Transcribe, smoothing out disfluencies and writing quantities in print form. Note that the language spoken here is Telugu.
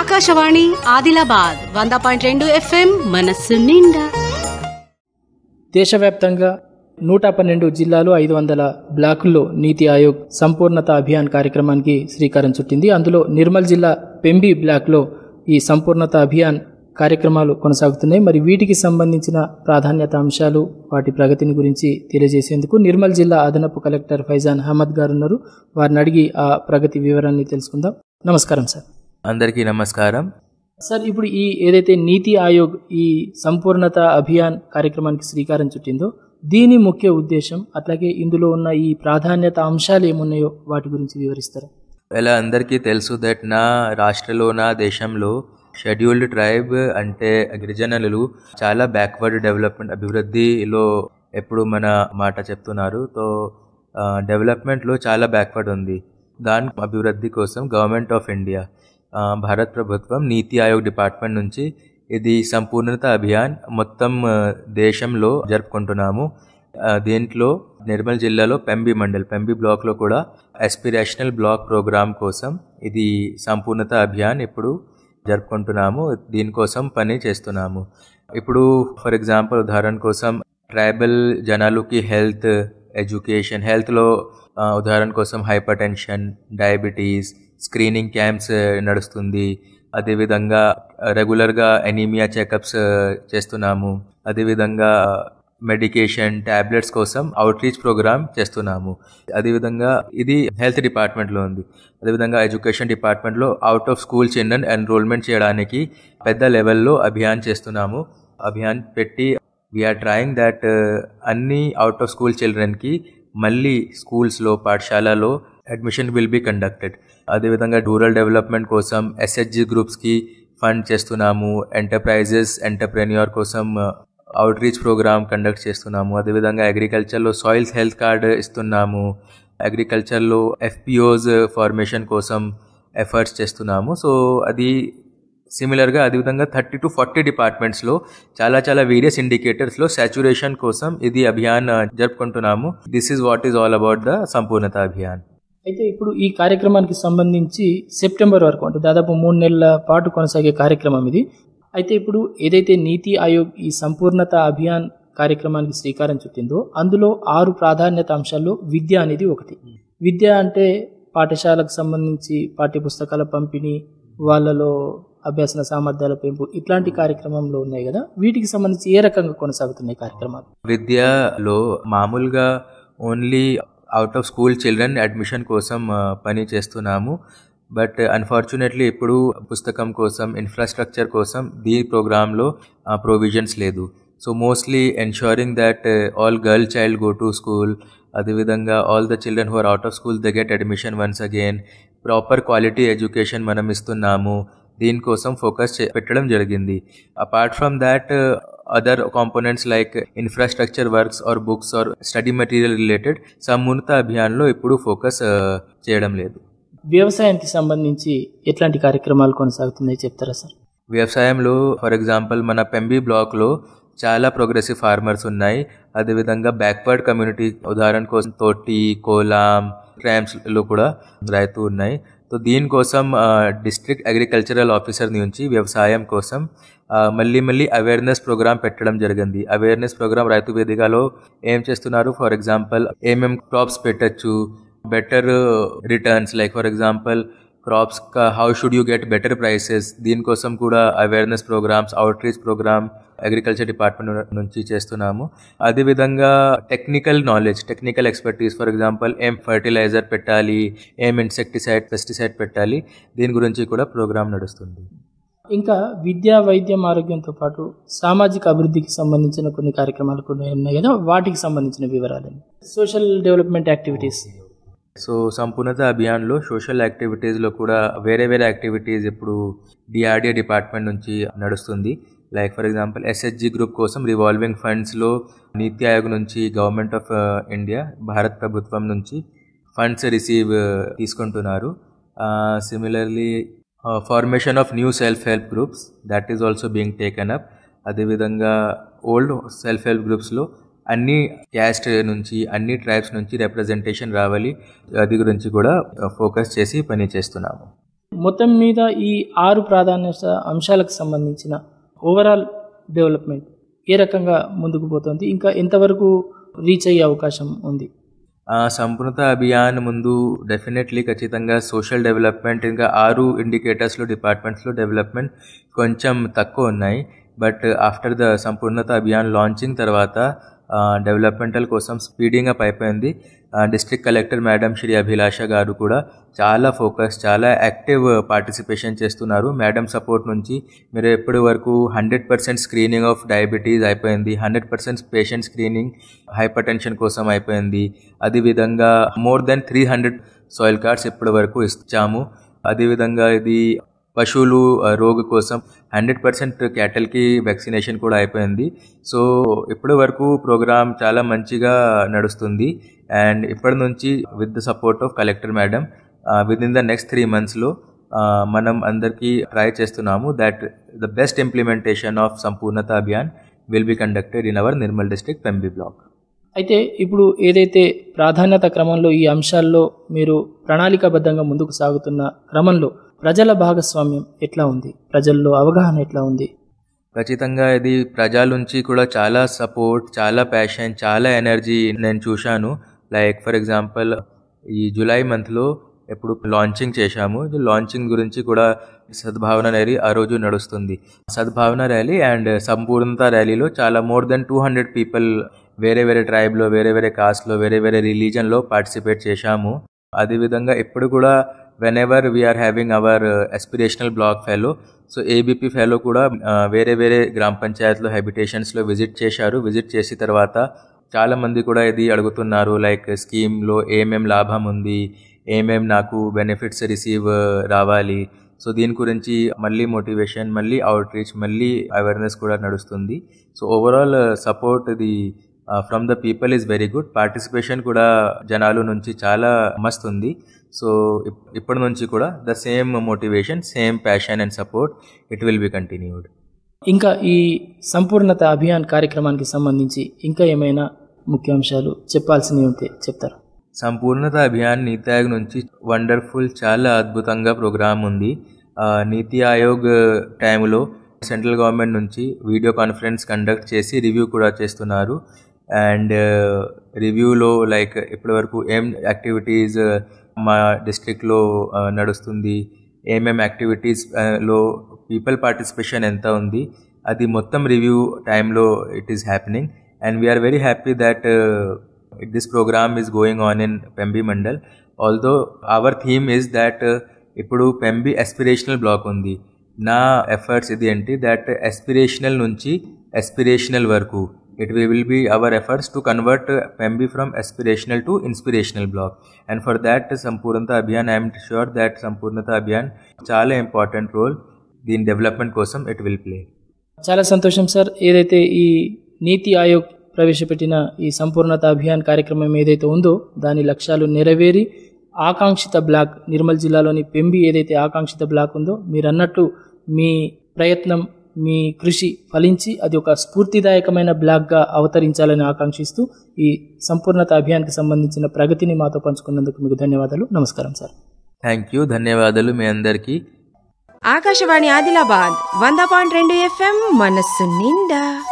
ఆకాశవాణి ఆదిలాబాద్ 100.2 FM మనస్సు నిండా. దేశవ్యాప్తంగా 112 జిల్లాలు 500 బ్లాకుల్లో నీతి ఆయోగ్ సంపూర్ణత అభియాన్ కార్యక్రమానికి శ్రీకారం చుట్టింది. అందులో నిర్మల్ జిల్లా పెంబి బ్లాక్లో ఈ సంపూర్ణత అభియాన్ కార్యక్రమాలు కొనసాగుతున్నాయి. మరి వీటికి సంబంధించిన ప్రాధాన్యత అంశాలు, వాటి ప్రగతిని గురించి తెలియజేసేందుకు నిర్మల్ జిల్లా అదనపు కలెక్టర్ ఫైజాన్ అహ్మద్ గారు ఉన్నారు. వారిని అడిగి ఆ ప్రగతి వివరాన్ని తెలుసుకుందాం. నమస్కారం సార్. అందరికీ నమస్కారం సార్. ఇప్పుడు ఈ ఏదైతే నీతి ఆయోగ్ ఈ సంపూర్ణత అభియాన్ కార్యక్రమానికి శ్రీకారం చుట్టిందో దీని ముఖ్య ఉద్దేశం, అట్లాగే ఇందులో ఉన్న ఈ ప్రాధాన్యత అంశాలు ఏమున్నాయో వాటి గురించి వివరిస్తారా? ఇలా అందరికీ తెలుసు దట్ నా రాష్ట్రంలో, నా దేశంలో షెడ్యూల్డ్ ట్రైబ్ అంటే గిరిజనులు చాలా బ్యాక్వర్డ్ డెవలప్మెంట్, అభివృద్ధిలో ఎప్పుడు మన మాట చెప్తున్నారు. తో డెవలప్మెంట్లో చాలా బ్యాక్వర్డ్ ఉంది. దాని అభివృద్ధి కోసం గవర్నమెంట్ ఆఫ్ ఇండియా, భారత్ ప్రభుత్వం నీతి ఆయోగ్ డిపార్ట్మెంట్ నుంచి ఇది సంపూర్ణత అభియాన్ మొత్తం దేశంలో జరుపుకుంటున్నాము. దీంట్లో నిర్మల్ జిల్లాలో పెంబి బ్లాక్లో కూడా ఆస్పిరేషనల్ బ్లాక్ ప్రోగ్రామ్ కోసం ఇది సంపూర్ణత అభియాన్ ఇప్పుడు జరుపుకుంటున్నాము. దీనికోసం పని చేస్తున్నాము. ఇప్పుడు ఫర్ ఎగ్జాంపుల్ ఉదాహరణ కోసం ట్రైబల్ జనాలకి హెల్త్, ఎడ్యుకేషన్, హెల్త్లో ఉదాహరణ కోసం hypertension, diabetes screening camps నడుస్తుంది. అదేవిధంగా రెగ్యులర్గా ఎనీమియా చెకప్స్ చేస్తున్నాము. అదేవిధంగా మెడికేషన్, టాబ్లెట్స్ కోసం అవుట్ రీచ్ ప్రోగ్రామ్ చేస్తున్నాము. అదేవిధంగా ఇది హెల్త్ డిపార్ట్మెంట్లో ఉంది. అదేవిధంగా ఎడ్యుకేషన్ డిపార్ట్మెంట్లో out of school children enrollment చేయడానికి పెద్ద లెవెల్లో అభియాన్ చేస్తున్నాము. అభియాన్ పెట్టి వీఆర్ ట్రయింగ్ దట్ అన్ని అవుట్ ఆఫ్ స్కూల్ చిల్డ్రన్కి మళ్ళీ స్కూల్స్లో, పాఠశాలలో అడ్మిషన్ విల్ బి కండక్టెడ్. అదేవిధంగా రూరల్ డెవలప్మెంట్ కోసం ఎస్హెచ్జి గ్రూప్స్కి ఫండ్ చేస్తున్నాము. ఎంటర్ప్రైజెస్, ఎంటర్ప్రెన్యూర్ కోసం అవుట్ రీచ్ ప్రోగ్రామ్ కండక్ట్ చేస్తున్నాము. అదేవిధంగా అగ్రికల్చర్లో సాయిల్స్ హెల్త్ కార్డ్ ఇస్తున్నాము. అగ్రికల్చర్లో ఎఫ్పిఓస్ ఫార్మేషన్ కోసం ఎఫర్ట్స్ చేస్తున్నాము. సో అది సిమిలర్గా అదేవిధంగా 30 to 40 డిపార్ట్మెంట్స్లో చాలా వేరియస్ ఇండికేటర్స్లో సాచురేషన్ కోసం ఇది అభియాన్ జరుపుకుంటున్నాము. This is what is all about the Sampoornata Abhiyan. అయితే ఇప్పుడు ఈ కార్యక్రమానికి సంబంధించి సెప్టెంబర్ వరకు, అంటే దాదాపు 3 నెలల పాటు కొనసాగే కార్యక్రమం ఇది. అయితే ఇప్పుడు ఏదైతే నీతి ఆయోగ్ ఈ సంపూర్ణత అభియాన్ కార్యక్రమానికి శ్రీకారం చుట్టిందో అందులో 6 ప్రాధాన్యత అంశాల్లో విద్య అనేది ఒకటి. విద్య అంటే పాఠశాలకు సంబంధించి పాఠ్యపుస్తకాల పంపిణీ, వాళ్ళలో అభ్యాసన సామర్థ్యాల పెంపు, ఇట్లాంటి కార్యక్రమంలో ఉన్నాయి కదా. వీటికి సంబంధించి ఏ రకంగా కొనసాగుతున్నాయి కార్యక్రమాలు? విద్యలో మామూలుగా only out of school children admission కోసం పని చేస్తున్నాము. బట్ అన్ఫార్చునేట్లీ ఇప్పుడు పుస్తకం కోసం, ఇన్ఫ్రాస్ట్రక్చర్ కోసం దీని ప్రోగ్రాంలో ప్రొవిజన్స్ లేదు. So mostly ensuring that all girl child go to school. అదేవిధంగా all the children who are out of school they get admission once again. Proper quality education మనం ఇస్తున్నాము. దీనికోసం ఫోకస్ పెట్టడం జరిగింది. Apart from that other components like infrastructure works or books or study material related సంపూర్ణత అభియాన్లో ఇప్పుడు ఫోకస్ చేయడం లేదు. వ్యవసాయానికి సంబంధించి ఎట్లాంటి కార్యక్రమాలు కొనసాగుతున్నాయి చెప్తారా సార్? వ్యవసాయంలో ఫర్ ఎగ్జాంపుల్ మన పెంబి బ్లాక్లో చాలా ప్రోగ్రెసివ్ ఫార్మర్స్ ఉన్నాయి. అదేవిధంగా బ్యాక్వర్డ్ కమ్యూనిటీ ఉదాహరణ కోసం తోటి, కోలాం, ట్రామ్స్లో కూడా రైతు ఉన్నాయి. సో దీనికోసం డిస్ట్రిక్ట్ అగ్రికల్చరల్ ఆఫీసర్ నుంచి వ్యవసాయం కోసం మళ్ళీ అవేర్నెస్ ప్రోగ్రామ్ పెట్టడం జరిగింది. అవేర్నెస్ ప్రోగ్రామ్ రైతు వేదికలో ఏం చేస్తున్నారు, ఫర్ ఎగ్జాంపుల్ ఏమేం క్రాప్స్ పెట్టచ్చు, better returns, like for example crops how should you get better prices, దీనికోసం కూడా awareness programs, outreach program agriculture department నుంచి చేస్తున్నాము. అదేవిధంగా technical knowledge, technical expertise, for example ఏం ఫర్టిలైజర్ పెట్టాలి, ఏం ఇన్సెక్టిసైడ్, పెస్టిసైడ్ పెట్టాలి, దీని గురించి కూడా ప్రోగ్రామ్ నడుస్తుంది. ఇంకా విద్యా, వైద్యం, ఆరోగ్యంతో పాటు సామాజిక అభివృద్ధికి సంబంధించిన కొన్ని కార్యక్రమాలు కూడా ఉన్నాయి కదా, వాటికి సంబంధించిన వివరాలని. Social development activities. సో సంపూర్ణత అభియాన్లో సోషల్ యాక్టివిటీస్లో కూడా వేరే యాక్టివిటీస్ ఇప్పుడు డిఆర్డిఏ డిపార్ట్మెంట్ నుంచి నడుస్తుంది. Like for example SHG group కోసం రివాల్వింగ్ ఫండ్స్లో నీతి ఆయోగ్ నుంచి, గవర్నమెంట్ ఆఫ్ ఇండియా, భారత్ ప్రభుత్వం నుంచి ఫండ్స్ తీసుకుంటున్నారు. Similarly formation of new self help groups that is also being taken up. అదేవిధంగా ఓల్డ్ సెల్ఫ్ హెల్ప్ గ్రూప్స్లో అన్ని క్యాస్ట్ నుంచి, అన్ని ట్రైబ్స్ నుంచి రిప్రజెంటేషన్ రావాలి, అది గురించి కూడా ఫోకస్ చేసి పని చేస్తున్నాము. మొత్తం మీద ఈ 6 ప్రాధాన్యత అంశాలకు సంబంధించిన ఓవరాల్ డెవలప్మెంట్ ఏ రకంగా ముందుకు పోతుంది, ఇంకా ఎంతవరకు రీచ్ అయ్యే అవకాశం ఉంది? సంపూర్ణత అభియాన్ ముందు డెఫినెట్లీ ఖచ్చితంగా సోషల్ డెవలప్మెంట్ ఇంకా 6 ఇండికేటర్స్లో డిపార్ట్మెంట్స్లో డెవలప్మెంట్ కొంచెం తక్కువ ఉన్నాయి. But after the Sampoornata Abhiyan launching తర్వాత డెవలప్మెంటల్ కోసం స్పీడింగ్ అప్ అయిపోయింది. District collector madam Shri Abhilasha గారు కూడా చాలా ఫోకస్, చాలా యాక్టివ్ పార్టిసిపేషన్ చేస్తున్నారు. మేడం సపోర్ట్ నుంచి మీరు ఎప్పటి వరకు 100% స్క్రీనింగ్ ఆఫ్ డయాబెటీస్ అయిపోయింది, 100% పేషెంట్ స్క్రీనింగ్ హైపర్ టెన్షన్ కోసం అయిపోయింది. అదేవిధంగా మోర్ దెన్ 300 సాయిల్ కార్డ్స్ ఇప్పటి వరకు ఇచ్చాము. అదేవిధంగా ఇది పశువులు రోగు కోసం 100% క్యాటల్కి వ్యాక్సినేషన్ కూడా అయిపోయింది. సో ఇప్పటి వరకు ప్రోగ్రామ్ చాలా మంచిగా నడుస్తుంది. అండ్ ఇప్పటి నుంచి with the support of collector madam with in the next 3 monthsలో మనం అందరికీ ట్రై చేస్తున్నాము that the best implementation of Sampoornata Abhiyan will be conducted in our Nirmal district Pembi block. అయితే ఇప్పుడు ఏదైతే ప్రాధాన్యత క్రమంలో ఈ అంశాల్లో మీరు ప్రణాళికాబద్ధంగా ముందుకు సాగుతున్న క్రమంలో ప్రజల భాగస్వామ్యం ఎట్లా ఉంది, ప్రజల్లో అవగాహన ఎట్లా ఉంది? ఖచ్చితంగా ఇది ప్రజల నుంచి కూడా చాలా సపోర్ట్, చాలా ప్యాషన్, చాలా ఎనర్జీ నేను చూశాను. లైక్ ఫర్ ఎగ్జాంపుల్ ఈ జూలై మంత్లో ఎప్పుడు లాంచింగ్ చేశాము. లాంచింగ్ గురించి కూడా సద్భావన ర్యాలీ ఆ రోజు నడుస్తుంది. సద్భావన ర్యాలీ అండ్ సంపూర్ణత ర్యాలీలో చాలా మోర్ దెన్ 200 పీపుల్ వేరే వేరే ట్రైబ్లో, వేరే వేరే కాస్ట్లో, వేరే వేరే రిలీజన్లో పార్టిసిపేట్ చేశాము. అదేవిధంగా ఇప్పుడు కూడా whenever we are having our aspirational block fellow, so ABP fellow కూడా వేరే వేరే గ్రామ పంచాయత్లో హ్యాబిటేషన్స్లో విజిట్ చేశారు. విజిట్ చేసిన తర్వాత చాలామంది కూడా ఇది అడుగుతున్నారు, లైక్ స్కీమ్లో ఏమేం లాభం ఉంది, ఏమేం నాకు బెనిఫిట్స్ రిసీవ్ రావాలి. సో దీని గురించి మళ్ళీ మోటివేషన్, మళ్ళీ అవుట్ రీచ్, మళ్ళీ అవేర్నెస్ కూడా నడుస్తుంది. సో ఓవరాల్ సపోర్ట్ ఇది from the people is very good. Participation కూడా జనాల నుంచి చాలా మస్తు ఉంది. సో ఇప్పటి నుంచి కూడా the same motivation, same passion and support it will be continued. ఇంకా ఈ సంపూర్ణత అభియాన్ కార్యక్రమానికి సంబంధించి ఇంకా ఏమైనా ముఖ్యాంశాలు చెప్పాల్సినవి ఉంటే చెప్తారు? సంపూర్ణత అభియాన్ నీతి ఆయోగ్ నుంచి వండర్ఫుల్, చాలా అద్భుతంగా ప్రోగ్రామ్ ఉంది. నీతి ఆయోగ్ టైంలో సెంట్రల్ గవర్నమెంట్ నుంచి వీడియో కాన్ఫరెన్స్ కండక్ట్ చేసి రివ్యూ కూడా చేస్తున్నారు. అండ్ రివ్యూలో లైక్ ఇప్పటివరకు ఏం యాక్టివిటీస్ మా డిస్ట్రిక్ట్లో నడుస్తుంది, ఏమేం యాక్టివిటీస్లో పీపుల్ పార్టిసిపేషన్ ఎంత ఉంది, అది మొత్తం రివ్యూ టైంలో it is happening. And we are very happy that this program is going on in Pembi Mandal. Although our theme is that ఇప్పుడు పెంబి aspirational block ఉంది. నా ఎఫర్ట్స్ ఇది ఏంటి దట్ aspirational నుంచి aspirational వరకు it will be our efforts to convert Pembi from aspirational to inspirational block. And for that Sampurnata Abhiyan, I am sure that Sampurnata Abhiyan చాలా important role దీని డెవలప్మెంట్ కోసం it will play. చాలా సంతోషం సార్. ఏదైతే ఈ నీతి ఆయోగ్ ప్రవేశపెట్టిన ఈ సంపూర్ణత అభియాన్ కార్యక్రమం ఏదైతే ఉందో దాని లక్ష్యాలు నెరవేరి ఆకాంక్షిత బ్లాక్, నిర్మల్ జిల్లాలోని పెంబి ఏదైతే ఆకాంక్షిత బ్లాక్ ఉందో మీరు అన్నట్టు మీ ప్రయత్నం, మీ కృషి ఫలించి అది ఒక స్ఫూర్తిదాయకమైన బ్లాక్గా అవతరించాలని ఆకాంక్షిస్తూ ఈ సంపూర్ణత అభియాన్కి సంబంధించిన ప్రగతిని మాతో పంచుకున్నందుకు మీకు ధన్యవాదాలు. నమస్కారం సార్. థ్యాంక్ యూ, ధన్యవాదాలు మీ అందరికీ. ఆకాశవాణి ఆదిలాబాద్ 100.2 FM మనస్సు నిండా.